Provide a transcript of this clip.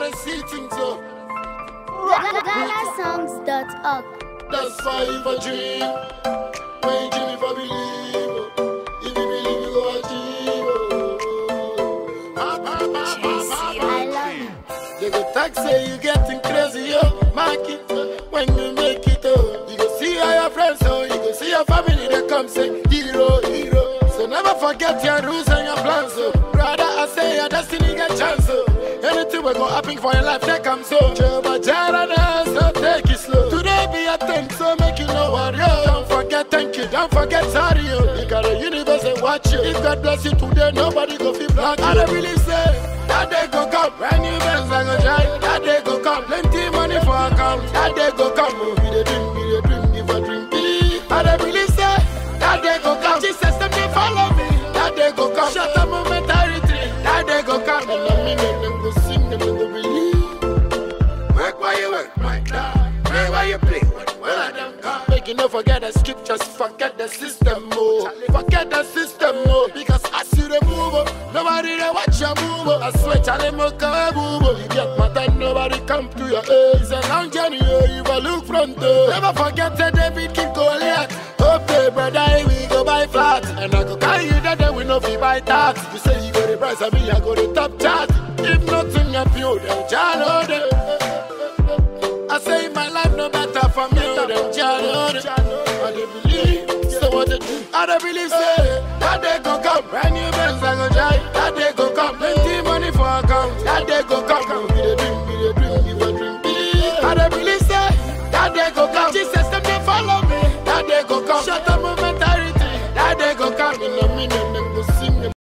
gotta see things up. GhanaSongs.org. That's why if I dream, when you dream, if I believe, if you believe, you go achieve. I love you. They go talk say you getting crazy, yo. Mark it when you make it, oh. You go see all your friends, oh. You go see your family, they come say hero, hero. So never forget your rules and your plans, oh. Brother, I say your destiny get chance, oh. Anything will go happen for your life, they come so. Jehovah Jireh, so take it slow. Today be a thing, so make you know what, yo. Don't forget thank you, don't forget sorry, yo. You got a universe and watch you. If God bless you today, nobody go feel black. I don't really say that day go come, brand new bands I go try. That day go come, plenty money for account. That day go come, oh, be the dream, give a dream, be. I don't really say that day go come. Jesus, them they follow me. That day go come, shut up momentarity. That day go come, and I mean them go sing, them go believe. Work while you work, my God. Play while you play, when I don't come. Make you not forget the scriptures, forget the system, oh. Forget the system, oh. Because I see the move, oh. Nobody they watch your move, oh. I swear, Charlie Moka, move, you get my time, nobody come to your aid. It's a long journey, oh. You will look front, oh. Never forget that David keep going late. Okay, brother, we go buy flat. And I go carry you that day, we know we buy that. You say you go the price, I mean, I go the top chart. If nothing up you, then Jano, I say my life no better for me than Jano. I don't believe, so what they do, I don't believe, say